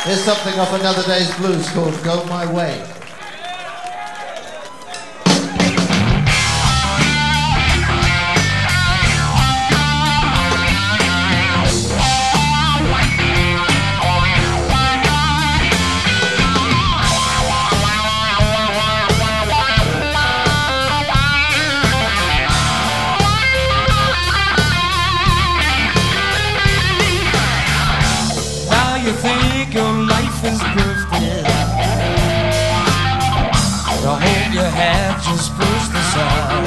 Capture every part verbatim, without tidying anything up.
Here's something off Another Day's Blues called Go My Way. You think your life is perfect. The hope you had just pushed aside.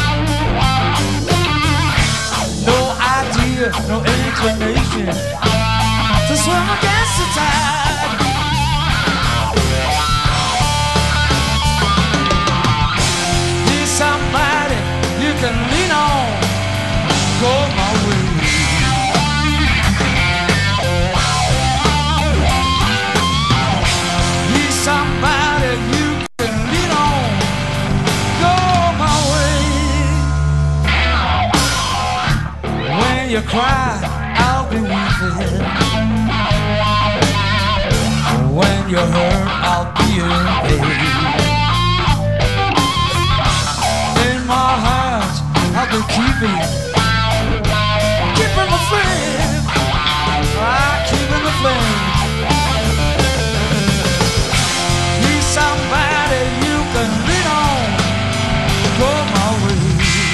No idea, no inclination to swim against the tide. He's somebody you can lean on. Go my way. Somebody you can lean on. Go my way. When you cry, I'll be weeping. When you hurt, I'll be in pain. In my heart, I'll be keeping, keeping the flame. I'm keeping the flame. Somebody you can lean on. Go my way.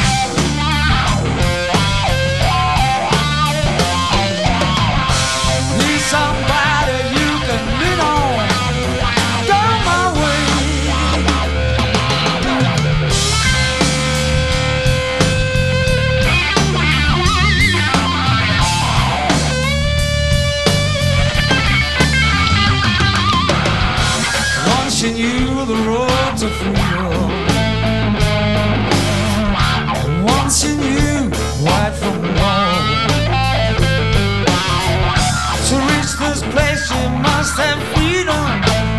He's somebody you can lean on. Go my way. Once you knew the road to freedom, once you knew right from wrong. To reach this place you must have freedom.